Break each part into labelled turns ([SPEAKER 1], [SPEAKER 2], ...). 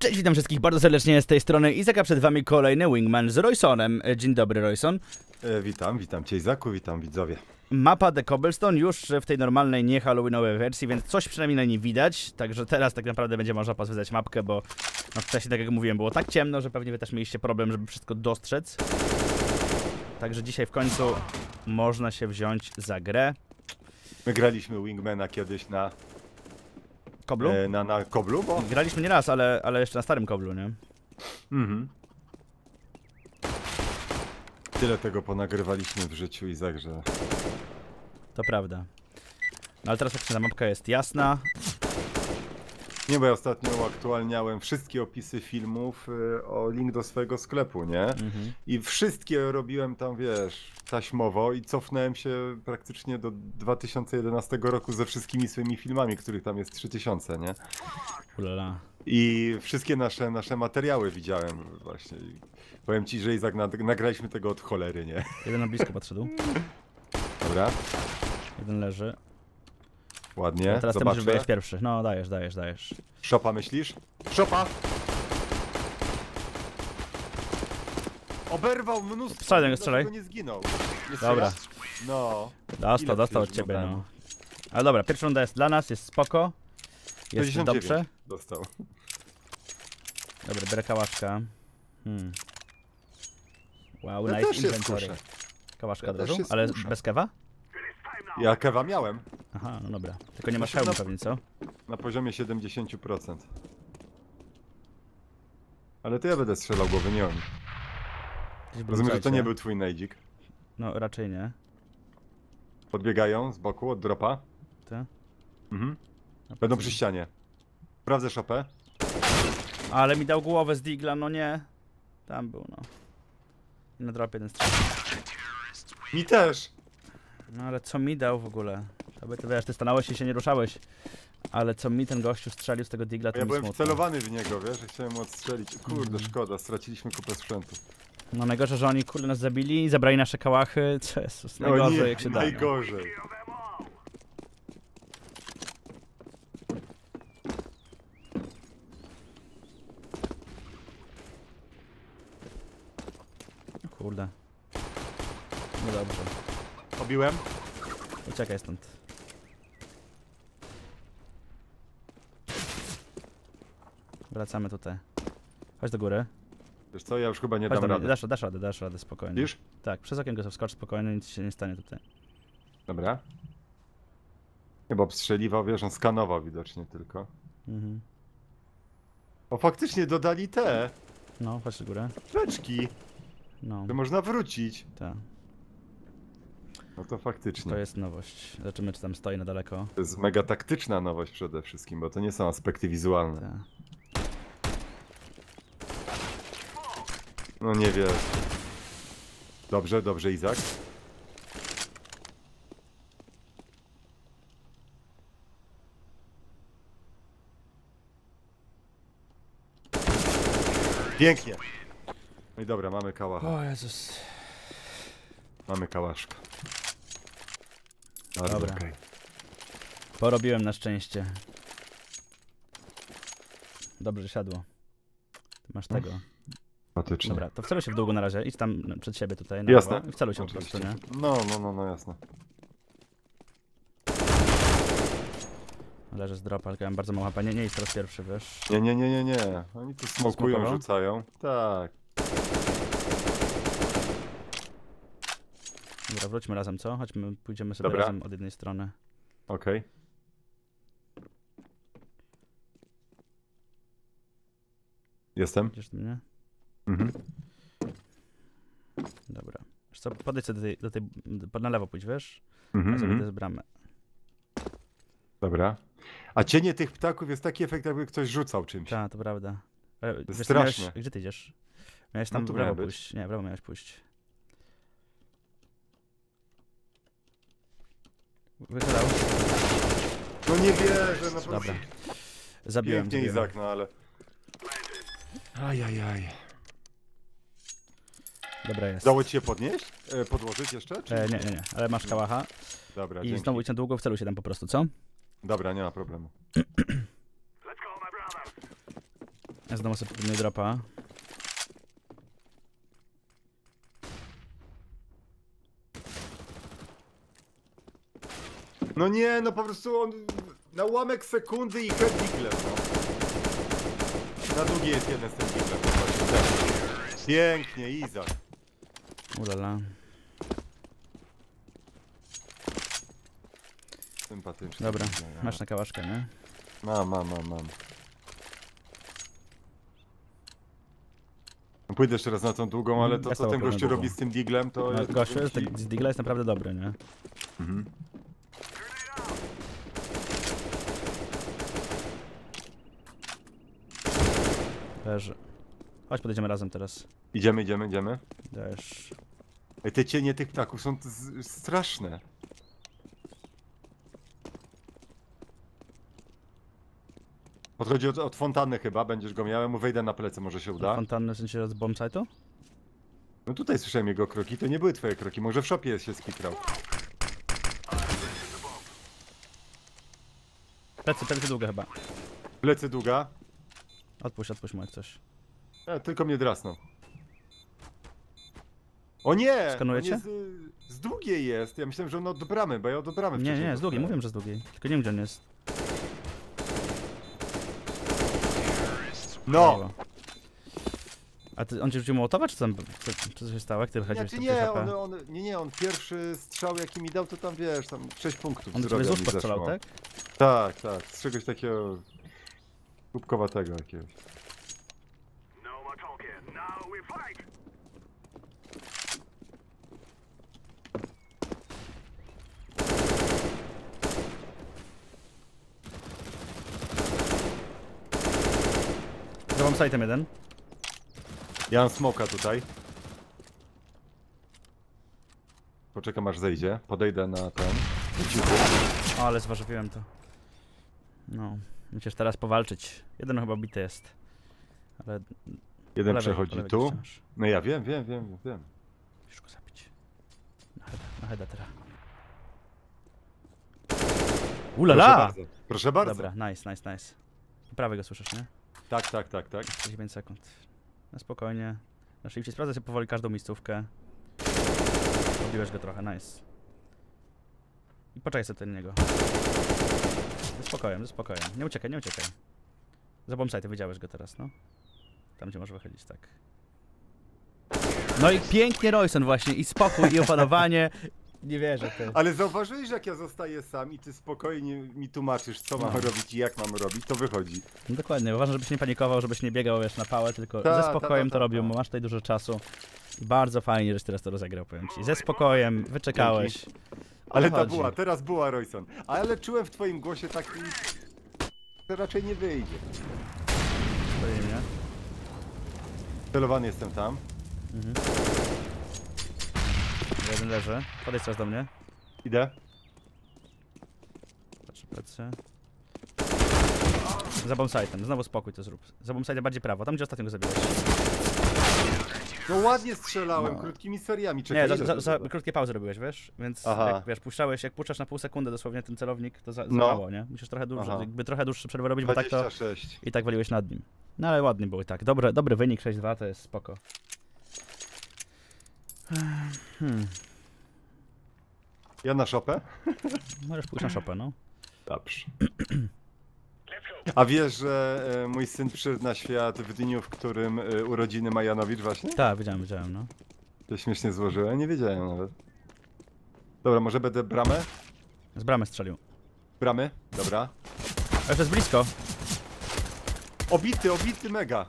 [SPEAKER 1] Cześć, witam wszystkich bardzo serdecznie z tej strony Izaka, przed wami kolejny Wingman z Roysonem. Dzień dobry, Royson.
[SPEAKER 2] Witam cię, Izaku, witam widzowie.
[SPEAKER 1] Mapa The Cobblestone już w tej normalnej, nie halloweenowej wersji, więc coś przynajmniej na niej widać. Także teraz tak naprawdę będzie można pozwiedzać mapkę, bo no wcześniej, tak jak mówiłem, było tak ciemno, że pewnie wy też mieliście problem, żeby wszystko dostrzec. Także dzisiaj w końcu można się wziąć za grę.
[SPEAKER 2] My graliśmy Wingmana kiedyś na...
[SPEAKER 1] Koblu?
[SPEAKER 2] Na Koblu, bo...
[SPEAKER 1] Graliśmy nie raz, ale jeszcze na starym Koblu, nie?
[SPEAKER 2] Mhm. Tyle tego ponagrywaliśmy w życiu, Izak, że...
[SPEAKER 1] To prawda. No ale teraz faktycznie ta mapka jest jasna.
[SPEAKER 2] Nie, bo ja ostatnio uaktualniałem wszystkie opisy filmów o link do swojego sklepu, nie? I wszystkie robiłem tam, wiesz, taśmowo i cofnąłem się praktycznie do 2011 roku ze wszystkimi swoimi filmami, których tam jest 3000, nie?
[SPEAKER 1] Ulala.
[SPEAKER 2] I wszystkie nasze materiały widziałem właśnie. I powiem ci, że Izak, nagraliśmy tego od cholery, nie?
[SPEAKER 1] Jeden na blisko podszedł.
[SPEAKER 2] Dobra.
[SPEAKER 1] Jeden leży.
[SPEAKER 2] Ładnie,
[SPEAKER 1] Teraz ty
[SPEAKER 2] zobaczę.
[SPEAKER 1] musisz być pierwszy. No, dajesz.
[SPEAKER 2] Szopa myślisz? Szopa! Oberwał mnóstwo,
[SPEAKER 1] Strzelaj.
[SPEAKER 2] nie zginął. Nie
[SPEAKER 1] Dobra.
[SPEAKER 2] No.
[SPEAKER 1] Dostał od ciebie, no. Ale dobra, pierwsza runda jest dla nas, jest spoko. Jest
[SPEAKER 2] 69
[SPEAKER 1] dobrze.
[SPEAKER 2] dostał.
[SPEAKER 1] Dobra, biorę kałaszka. Wow,
[SPEAKER 2] Ja
[SPEAKER 1] nice
[SPEAKER 2] też się
[SPEAKER 1] inventory.
[SPEAKER 2] skuszę.
[SPEAKER 1] Kałaszka
[SPEAKER 2] Ja
[SPEAKER 1] od
[SPEAKER 2] też
[SPEAKER 1] razu,
[SPEAKER 2] się
[SPEAKER 1] ale
[SPEAKER 2] skuszę.
[SPEAKER 1] bez kewa?
[SPEAKER 2] Ja kewa miałem.
[SPEAKER 1] Aha, no dobra. Tylko nie masz hełmu pewnie, co?
[SPEAKER 2] Na poziomie 70%. Ale to ja będę strzelał, bo nie on. Rozumiem, że to nie był twój nejdzik.
[SPEAKER 1] No, raczej nie.
[SPEAKER 2] Podbiegają z boku, od dropa.
[SPEAKER 1] Ty?
[SPEAKER 2] Mhm.
[SPEAKER 1] No,
[SPEAKER 2] Będą
[SPEAKER 1] po co?
[SPEAKER 2] przy ścianie. Sprawdzę szopę.
[SPEAKER 1] Ale mi dał głowę z digla, no nie. Tam był, no. I na drop jeden strzał.
[SPEAKER 2] Mi też!
[SPEAKER 1] No ale co mi dał w ogóle? To wiesz, ty stanąłeś i się nie ruszałeś. Ale co mi ten gościu strzelił z tego digla, to
[SPEAKER 2] Ja
[SPEAKER 1] mi
[SPEAKER 2] byłem
[SPEAKER 1] smutno.
[SPEAKER 2] wcelowany w niego, wiesz, że chciałem mu odstrzelić. Kurde, szkoda, straciliśmy kupę sprzętu.
[SPEAKER 1] No najgorzej, że oni kurde nas zabili, zabrali nasze kałachy. Jezus, najgorzej
[SPEAKER 2] nie,
[SPEAKER 1] jak się da.
[SPEAKER 2] najgorzej.
[SPEAKER 1] No kurde. No dobrze.
[SPEAKER 2] Obiłem?
[SPEAKER 1] Uciekaj stąd. Wracamy tutaj. Chodź do góry.
[SPEAKER 2] Wiesz co, ja już chyba nie
[SPEAKER 1] Chodź
[SPEAKER 2] dam
[SPEAKER 1] do
[SPEAKER 2] rady.
[SPEAKER 1] dasz radę, spokojnie.
[SPEAKER 2] Widzisz?
[SPEAKER 1] Tak, przez okienko sobie wskocz spokojnie, nic się nie stanie tutaj.
[SPEAKER 2] Dobra. Chyba obstrzeliwał, wiesz, on skanował widocznie tylko.
[SPEAKER 1] Mhm.
[SPEAKER 2] O, faktycznie dodali te
[SPEAKER 1] No, chodź do góry.
[SPEAKER 2] beczki,
[SPEAKER 1] No,
[SPEAKER 2] że można wrócić.
[SPEAKER 1] tak.
[SPEAKER 2] No to faktycznie.
[SPEAKER 1] To jest nowość. Zobaczymy, czy tam stoi na daleko.
[SPEAKER 2] To jest mega taktyczna nowość przede wszystkim, bo to nie są aspekty wizualne.
[SPEAKER 1] Tak.
[SPEAKER 2] No nie wiesz. Dobrze, Izak. Pięknie. No i dobra, mamy kałacha.
[SPEAKER 1] O Jezus.
[SPEAKER 2] Mamy kałaszka.
[SPEAKER 1] Dobra.
[SPEAKER 2] okej.
[SPEAKER 1] Porobiłem na szczęście. Dobrze siadło. Ty masz tego.
[SPEAKER 2] Faktycznie.
[SPEAKER 1] Dobra, to wceluj się w długo na razie. Idź tam przed siebie tutaj. Na
[SPEAKER 2] Jasne.
[SPEAKER 1] lewo i wceluj się po
[SPEAKER 2] Oczywiście.
[SPEAKER 1] prostu, nie?
[SPEAKER 2] No, jasne.
[SPEAKER 1] Leży z dropa, ale ja mam bardzo mało HP. Nie idź teraz pierwszy, wiesz.
[SPEAKER 2] Nie. Oni tu smokują,
[SPEAKER 1] Smokowo?
[SPEAKER 2] rzucają. Tak.
[SPEAKER 1] Dobra, wróćmy razem, co? Chodźmy, pójdziemy sobie
[SPEAKER 2] Dobra.
[SPEAKER 1] razem od jednej strony.
[SPEAKER 2] Okej. Jestem.
[SPEAKER 1] Widzisz mnie?
[SPEAKER 2] Mhm.
[SPEAKER 1] Dobra. Wiesz co, podejdź sobie na lewo pójdź, wiesz?
[SPEAKER 2] Mhm,
[SPEAKER 1] Ja sobie
[SPEAKER 2] mhm.
[SPEAKER 1] idę z bramy.
[SPEAKER 2] Dobra. A cienie tych ptaków jest taki efekt, jakby ktoś rzucał czymś.
[SPEAKER 1] Tak, to prawda. Wiesz, co,
[SPEAKER 2] straszne.
[SPEAKER 1] gdzie ty idziesz? Miałeś tam
[SPEAKER 2] No tu
[SPEAKER 1] w prawo
[SPEAKER 2] miałem być.
[SPEAKER 1] pójść. Nie, w prawo miałeś pójść. Wychylał.
[SPEAKER 2] No nie wierzę, naprawdę.
[SPEAKER 1] Dobra. Zabiłem.
[SPEAKER 2] Pięknie, Izak, no ale... Ajajaj.
[SPEAKER 1] Dobra jest.
[SPEAKER 2] Dało ci się podnieść? Podłożyć jeszcze? Czy...
[SPEAKER 1] Nie, ale masz kałacha.
[SPEAKER 2] Dobra,
[SPEAKER 1] I
[SPEAKER 2] dzięki.
[SPEAKER 1] znowu idź na długo, wceluj się tam po prostu, co?
[SPEAKER 2] Dobra, nie ma problemu.
[SPEAKER 1] Ja znowu sobie pilnuję dropa.
[SPEAKER 2] No nie, no po prostu on na ułamek sekundy i head diglem, no. Na długie jest jeden z tym diglem. Pięknie, Izak.
[SPEAKER 1] Ulala.
[SPEAKER 2] Sympatyczny.
[SPEAKER 1] Dobra, masz na kałaszkę, nie?
[SPEAKER 2] Mam. Pójdę jeszcze raz na tą długą, ale to
[SPEAKER 1] Ja
[SPEAKER 2] co ten
[SPEAKER 1] sobie
[SPEAKER 2] gościu
[SPEAKER 1] długą.
[SPEAKER 2] robi z tym diglem, to
[SPEAKER 1] No,
[SPEAKER 2] jest...
[SPEAKER 1] gościu, z Digla jest naprawdę dobry, nie?
[SPEAKER 2] Mhm.
[SPEAKER 1] Leży. Chodź, podejdziemy razem teraz.
[SPEAKER 2] Idziemy.
[SPEAKER 1] Dajesz.
[SPEAKER 2] Ej, te cienie tych ptaków są straszne. Podchodzi od fontanny chyba, będziesz go miał, ja mu wejdę na plecy, może się uda.
[SPEAKER 1] Fontanny w sensie z bombsite'u?
[SPEAKER 2] No tutaj słyszałem jego kroki, to nie były twoje kroki, może w shopie się spikrał.
[SPEAKER 1] Plecy długie chyba.
[SPEAKER 2] Plecy długa.
[SPEAKER 1] Odpuść mu jak coś.
[SPEAKER 2] Tylko mnie drasnął. O nie!
[SPEAKER 1] Skanujecie?
[SPEAKER 2] On z długiej jest, ja myślałem, że on od bramy, bo ja od bramy wcześniej.
[SPEAKER 1] Nie, z długiej, mówiłem, że z długiej. Tylko nie wiem, gdzie on jest.
[SPEAKER 2] No!
[SPEAKER 1] A on ci rzucił mołotowa, czy co się stało? Jak ty wychodziłeś
[SPEAKER 2] Znaczy
[SPEAKER 1] z tym
[SPEAKER 2] nie,
[SPEAKER 1] HP?
[SPEAKER 2] on pierwszy strzał jaki mi dał, to tam wiesz, tam 6 punktów
[SPEAKER 1] On do
[SPEAKER 2] zdrowia
[SPEAKER 1] ciebie z
[SPEAKER 2] mi
[SPEAKER 1] ust postrzelał,
[SPEAKER 2] zeszło.
[SPEAKER 1] tak?
[SPEAKER 2] Tak, z czegoś takiego kubkowatego jakiegoś.
[SPEAKER 1] Za bombsite'em jeden.
[SPEAKER 2] Ja mam smoka tutaj. Poczekam aż zejdzie, podejdę na ten.
[SPEAKER 1] O, ale zważywiłem to. No, musisz teraz powalczyć. Jeden chyba bity jest. Ale...
[SPEAKER 2] Jeden
[SPEAKER 1] po lewej
[SPEAKER 2] przechodzi
[SPEAKER 1] gdzieś
[SPEAKER 2] tu.
[SPEAKER 1] wciąż.
[SPEAKER 2] No ja wiem.
[SPEAKER 1] Musisz go zabić. Na heada teraz.
[SPEAKER 2] Proszę
[SPEAKER 1] Ulala!
[SPEAKER 2] bardzo. Proszę bardzo.
[SPEAKER 1] Dobra, nice. Po prawej go słyszysz, nie?
[SPEAKER 2] Tak.
[SPEAKER 1] 45 sekund. Na spokojnie. Na szybciej sprawdzę sobie powoli każdą miejscówkę. Robiłeś go trochę, nice. I poczekaj sobie na niego. Ze spokojem. Nie uciekaj. Za bombsite widziałeś go teraz, no. Tam gdzie może wychodzić, tak. No i pięknie Royson właśnie, i spokój, i opanowanie. Nie wierzę, ty.
[SPEAKER 2] Ale zauważyłeś, jak ja zostaję sam i ty spokojnie mi tłumaczysz, co mam robić i jak mam robić, to wychodzi.
[SPEAKER 1] No dokładnie, uważam, żebyś nie panikował, żebyś nie biegał, wiesz, na pałę, tylko ze spokojem to robił, bo masz tutaj dużo czasu. I bardzo fajnie, żeś teraz to rozegrał, powiem ci. Ze spokojem, wyczekałeś.
[SPEAKER 2] Ale
[SPEAKER 1] chodzi.
[SPEAKER 2] teraz była Royson. Ale czułem w twoim głosie taki... że raczej nie wyjdzie.
[SPEAKER 1] Stoi mnie.
[SPEAKER 2] Celowany jestem tam.
[SPEAKER 1] Jeden leży. Podejdź teraz do mnie.
[SPEAKER 2] Idę.
[SPEAKER 1] Patrzę plecy. Za bombsite'em, znowu spokój to zrób. Za bombsite'em bardziej prawo, tam gdzie ostatnio go zabiłeś.
[SPEAKER 2] No ładnie strzelałem, krótkimi seriami.
[SPEAKER 1] Nie, za krótkie pauzy robiłeś, wiesz? Więc
[SPEAKER 2] Aha.
[SPEAKER 1] jak wiesz, jak puszczasz na pół sekundy dosłownie ten celownik, to za
[SPEAKER 2] No.
[SPEAKER 1] mało, nie? Musisz trochę dłuższe przerwy robić, bo tak to
[SPEAKER 2] 26.
[SPEAKER 1] i tak waliłeś nad nim. No ale ładnie było i tak. Dobry wynik, 6-2 to jest spoko.
[SPEAKER 2] Ja na szopę?
[SPEAKER 1] Możesz pójść na shopę, no.
[SPEAKER 2] Dobrze. A wiesz, że mój syn przyszedł na świat w dniu, w którym urodziny ma Janowicz właśnie?
[SPEAKER 1] Tak, widziałem, no.
[SPEAKER 2] To śmiesznie złożyłem, nie wiedziałem nawet. Dobra, może będę bramę?
[SPEAKER 1] Z bramy strzelił.
[SPEAKER 2] Bramy? Dobra.
[SPEAKER 1] Ale to jest blisko.
[SPEAKER 2] Obity mega.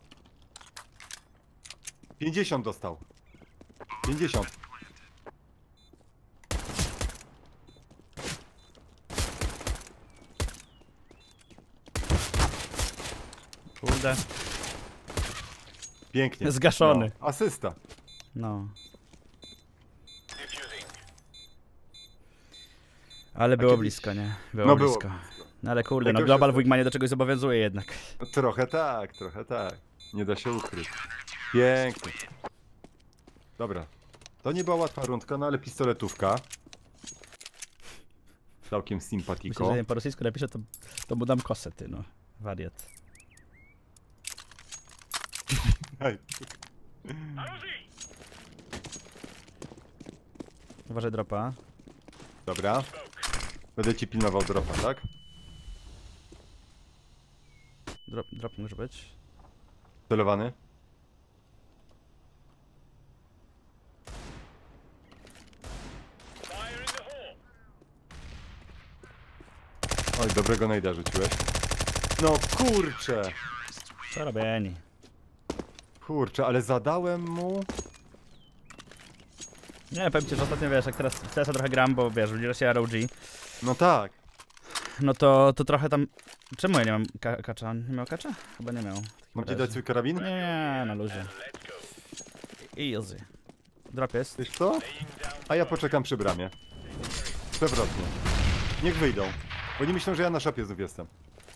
[SPEAKER 2] 50 dostał. 50.
[SPEAKER 1] Kurde.
[SPEAKER 2] Pięknie.
[SPEAKER 1] Zgaszony.
[SPEAKER 2] No, asysta.
[SPEAKER 1] No. Ale było
[SPEAKER 2] kiedyś-
[SPEAKER 1] blisko, nie? Było
[SPEAKER 2] No
[SPEAKER 1] blisko.
[SPEAKER 2] było.
[SPEAKER 1] No ale kurde, no
[SPEAKER 2] Jakoś
[SPEAKER 1] Global
[SPEAKER 2] jest-
[SPEAKER 1] w Wigmanie do czegoś zobowiązuje jednak.
[SPEAKER 2] No, trochę tak. Nie da się ukryć. Pięknie. Dobra. To nie była łatwa rundka, no ale pistoletówka. Całkiem
[SPEAKER 1] Myślę,
[SPEAKER 2] simpatiko.
[SPEAKER 1] że nie po rosyjsku napiszę, to mu dam kosę, ty no. Wariat. Uważaj dropa.
[SPEAKER 2] Dobra. Będę ci pilnował dropa, tak?
[SPEAKER 1] Drop może być.
[SPEAKER 2] Celowany. Oj, dobrego najda rzuciłeś. No kurczę!
[SPEAKER 1] Co robieni?
[SPEAKER 2] Kurczę, ale zadałem mu...
[SPEAKER 1] Nie, powiem ci, że ostatnio wiesz, jak teraz w CS trochę gram, bo wiesz, udziela się ROG.
[SPEAKER 2] No tak.
[SPEAKER 1] No to trochę tam... Czemu ja nie mam kacza? Nie miał kacza? Chyba nie miał.
[SPEAKER 2] Mam ci dać swój karabin?
[SPEAKER 1] Nie, na luzie. Easy. Drop jest.
[SPEAKER 2] Wiesz co? A ja poczekam przy bramie. Przewrotnie. Niech wyjdą. Bo nie myślą, że ja na szopie znów jestem.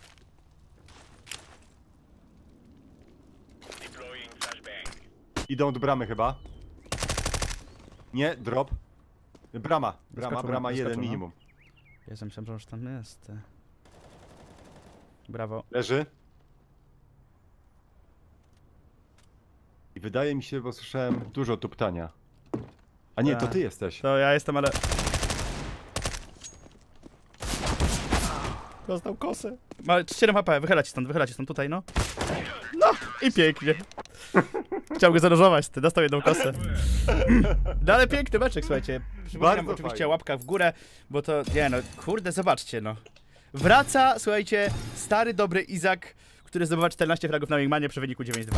[SPEAKER 2] Idą od bramy chyba. Nie, drop. Brama,
[SPEAKER 1] Wyskoczył,
[SPEAKER 2] jeden
[SPEAKER 1] no.
[SPEAKER 2] minimum.
[SPEAKER 1] Jestem, myślałem, że już tam jest. Brawo.
[SPEAKER 2] Leży. I wydaje mi się, bo słyszałem dużo tuptania. A nie, to ty jesteś.
[SPEAKER 1] To ja jestem, ale... Dostał kosę. Ma 7 HP, wychylać stąd, tutaj, no. No i pięknie. Chciał go zarożować, ty dostał jedną kosę. No ale piękny meczek, słuchajcie. Przypominam oczywiście
[SPEAKER 2] fajnie.
[SPEAKER 1] łapka w górę, bo to, nie no, kurde, zobaczcie, no. Wraca, słuchajcie, stary, dobry Izak, który zdobywa 14 fragów na Wingmanie przy wyniku 9-2.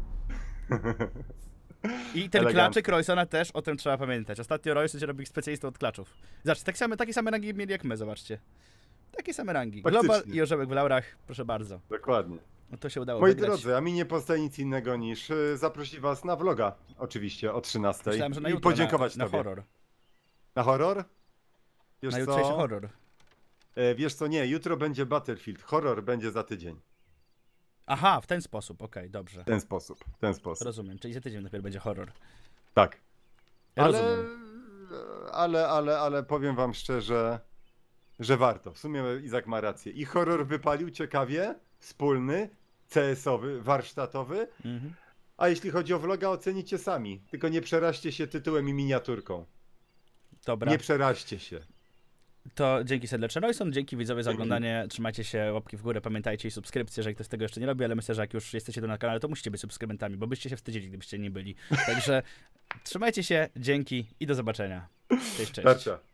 [SPEAKER 1] I ten klaczyk Roysona też, o tym trzeba pamiętać. Ostatnio Royson się robił specjalistą od klaczów. Zobaczcie, takie same rangi mieli jak my, zobaczcie. Takie same rangi.
[SPEAKER 2] Faktycznie.
[SPEAKER 1] Global i orzełek w laurach, proszę bardzo.
[SPEAKER 2] Dokładnie.
[SPEAKER 1] No to się udało
[SPEAKER 2] Moi
[SPEAKER 1] wygrać.
[SPEAKER 2] drodzy, a mi nie pozostaje nic innego niż zaprosić was na vloga, oczywiście, o 13.
[SPEAKER 1] Myślałem, że na
[SPEAKER 2] I
[SPEAKER 1] jutro,
[SPEAKER 2] podziękować
[SPEAKER 1] na
[SPEAKER 2] tobie.
[SPEAKER 1] horror.
[SPEAKER 2] Na horror? Wiesz
[SPEAKER 1] Na
[SPEAKER 2] co?
[SPEAKER 1] jutrzejszy horror.
[SPEAKER 2] Wiesz co, nie, jutro będzie Battlefield, horror będzie za tydzień.
[SPEAKER 1] Aha, w ten sposób, okej, dobrze.
[SPEAKER 2] W ten sposób, w ten sposób.
[SPEAKER 1] Rozumiem, czyli za tydzień dopiero będzie horror.
[SPEAKER 2] Tak.
[SPEAKER 1] Rozumiem.
[SPEAKER 2] Ale powiem wam szczerze, że warto. W sumie Izak ma rację. I horror wypalił ciekawie, wspólny, CS-owy, warsztatowy.
[SPEAKER 1] Mhm.
[SPEAKER 2] A jeśli chodzi o vloga, ocenicie sami. Tylko nie przeraźcie się tytułem i miniaturką.
[SPEAKER 1] Dobra.
[SPEAKER 2] Nie przeraźcie się.
[SPEAKER 1] To dzięki serdecznie Royson, dzięki widzowie za oglądanie, trzymajcie się, łapki w górę, pamiętajcie i subskrypcje, jeżeli ktoś tego jeszcze nie robi, ale myślę, że jak już jesteście tu na kanale, to musicie być subskrybentami, bo byście się wstydzili, gdybyście nie byli. Także trzymajcie się, dzięki i do zobaczenia. Cześć, cześć.
[SPEAKER 2] Tarcza.